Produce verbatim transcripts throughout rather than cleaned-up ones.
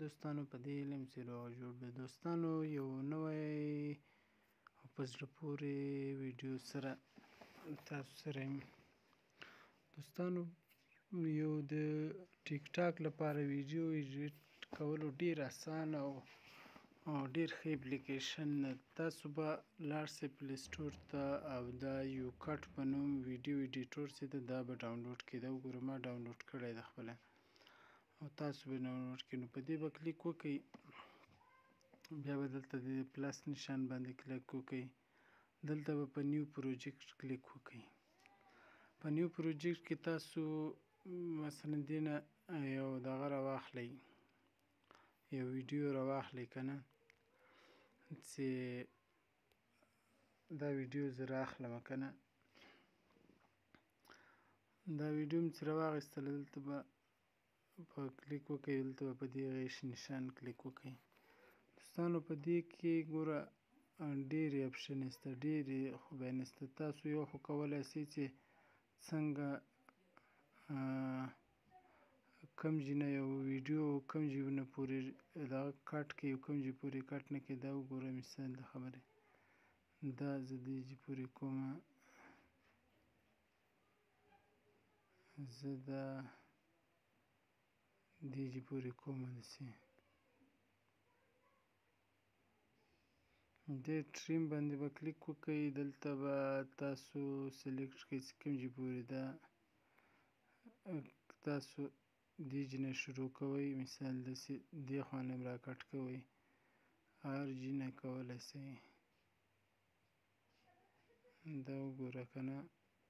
دوستانو په دې علم چې روغ جوړ به دوستانو یو نوی او په زړه پورې ویډیو سره تاسو سره یم دوستانو. یو د ټیک ټاک لپاره ویډیو ایډیټ کولو ډیر اسانه او او ډیر ښه اپلیکیشن ده. تاسو به لاړ شئ پلی سټور ته او دا یو کټ په نوم ویډیو ایډیټور چې ده دا به ډاونلوډ کړئ. دا وګوره ما ډاونلوډ کړی ده خپله او تاسو به ډاونلوډ کړئ. نو په دې به کلیک وکړئ، بیا به دلته د پلس نشان باندې کلیک وکړئ، دلته به په نیو پروجیکټ کلیک وکړئ. په نیو پروجیکټ کې تاسو مثلا دې نه یو دغه راواخلئ، یو ویډیو راواخلئ که نه، چې دا ویډیو زه رااخلم که نه. دا ویډیو مې چې راواخیستله دلته به په کلیک وکړئ، دلته به په دې غیش نشان کلیک وکړئ. دوستانو په دې کې ګوره ډېرې اپشنې شته، ډېرې خوبیانې شته. تاسو یو خو کولی شئ چې څنګه کوم ځای نه یو ویډیو کوم ځایونه پورې دغه کټ کړئ او کوم ځای پورې کټ نه کړئ. دا وګوره مثال د خبرې، دا زه دې ځای پورې کومه، زه دا دې ځای پورې کومه داسې دې ټریم باندې به کلیک وکړئ. دلته به تاسو سلیکټ کړئ چې کوم ځای پورې دا تاسو دې ځای نه شروع کوئ. مثال داسې دې خوا نه را کټ کوئ، هر ځای نه کولی شئ. دا وګوره که نه،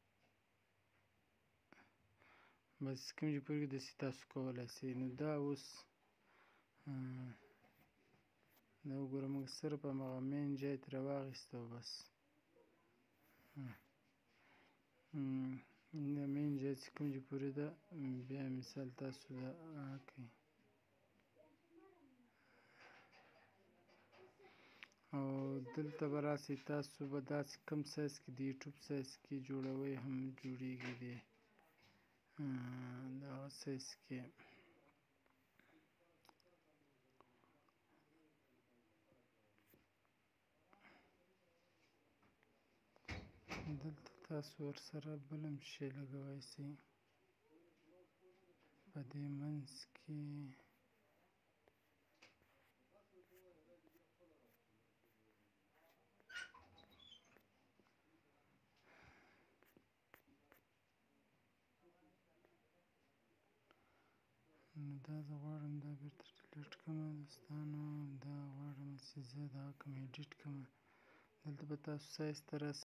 بس کوم ځای پورې داسې تاسو کولی شئ. نو دا اوس دا وګوره موږ صرف همغه مین ځای ترې راواخیست او بس دا مین ځای چې کوم ځای پورې ده، بیا مثال تاسو دا کړئ او دلته به راشئ. تاسو به داسې کوم سایز کې د یوټیوب سایز کې جوړوئ هم جوړېږي، د دغه سایز کې دلته تاسو ورسره بل هم شی لګولی شئ. په دې منځ کې نو دا زه غواړم دا بېرته ډیلیټ کړمه دوستانو. دا غواړم چې زه دغه کړم ایډیټ کړمه. دلته به تاسو سایز ته راسئ.